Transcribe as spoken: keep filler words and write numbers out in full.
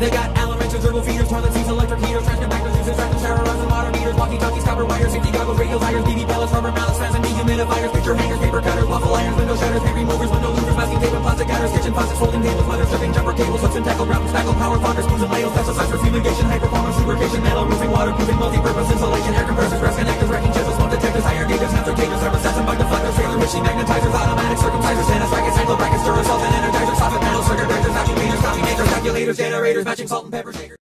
They got Allen wrenches, dribble feeders, toilet seats, electric heaters, trash compactors, uses tractors, shower runs, and water meters, walkie-talkies, copper wires, safety goggles, radio tires, B B pellets, rubber mallets, fans, and dehumidifiers, picture hangers, paper cutters, waffle irons, window shutters, paint removers, window louvers, masking tape, and plastic cutters, kitchen faucets, folding tables, leather stripping, jumper cables, hooks and tackle, ground, spackle, power fonders, spoons and ladles, pesticides for fumigation, high performance lubrication, metal roofing, waterproofing, multi-purpose insulation, air compressors, rest connectors, wrecking chisels, smoke detectors, higher gauges, sensor cages, thermostats, and bug deflectors, trailer machine magnetizers, automatic circumcisers, tennis rackets, ankle brackets, Duracell, and energizers, soffit metal circuit breakers, vacuum cleaners, coffee makers, calculators, generators, matching salt and pepper.